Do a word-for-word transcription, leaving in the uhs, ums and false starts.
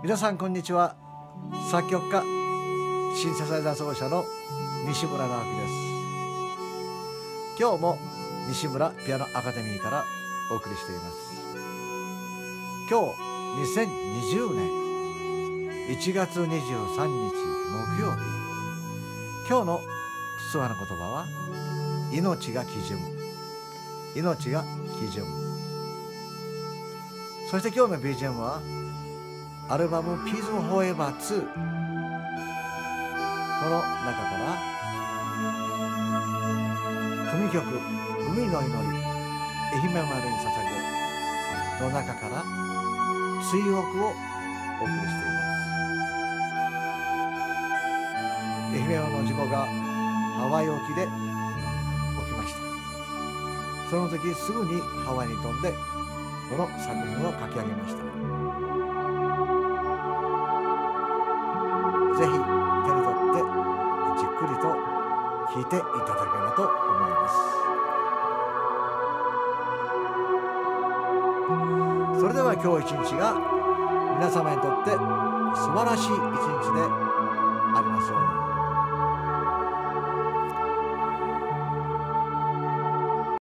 皆さんこんにちは。作曲家、シンセサイザー奏者の西村直樹です。今日も西村ピアノアカデミーからお送りしています。今日にせんにじゅうねんいちがつにじゅうさんにち木曜日。今日の諏訪の言葉は命が基準、命が基準。そして今日の ビージーエム はアルバム Peace Forever ツー、 この中から組曲海の祈り愛媛丸に捧ぐの中から追憶をお送りしています。愛媛丸の事故がハワイ沖で起きました。その時すぐにハワイに飛んでこの作品を書き上げました。ぜひ手に取ってじっくりと聴いていただければと思います。それでは今日一日が皆様にとって素晴らしい一日で